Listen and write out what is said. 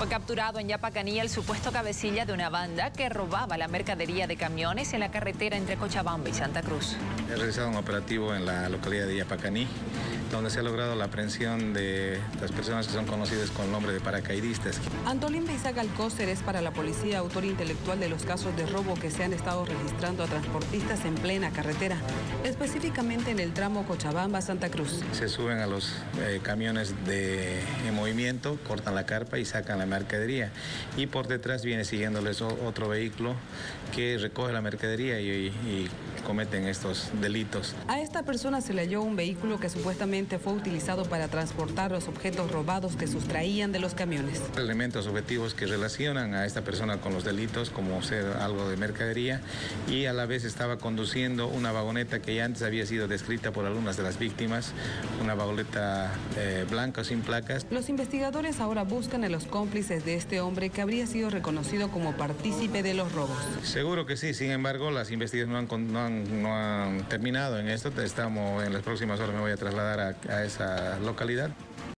Fue capturado en Yapacaní el supuesto cabecilla de una banda que robaba la mercadería de camiones en la carretera entre Cochabamba y Santa Cruz. He realizado un operativo en la localidad de Yapacaní, donde se ha logrado la aprehensión de las personas que son conocidas con el nombre de paracaidistas. Antolín Isaac Alcócer es para la policía autor intelectual de los casos de robo que se han estado registrando a transportistas en plena carretera, específicamente en el tramo Cochabamba-Santa Cruz. Se suben a los camiones en movimiento, cortan la carpa y sacan la mercadería. Y por detrás viene siguiéndoles otro vehículo que recoge la mercadería y cometen estos delitos. A esta persona se le halló un vehículo que supuestamente fue utilizado para transportar los objetos robados que sustraían de los camiones. Elementos objetivos que relacionan a esta persona con los delitos, como ser algo de mercadería, y a la vez estaba conduciendo una vagoneta que ya antes había sido descrita por algunas de las víctimas, una vagoneta blanca sin placas. Los investigadores ahora buscan a los cómplices de este hombre que habría sido reconocido como partícipe de los robos. Seguro que sí, sin embargo las investigaciones no han terminado en esto. En las próximas horas me voy a trasladar a esa localidad.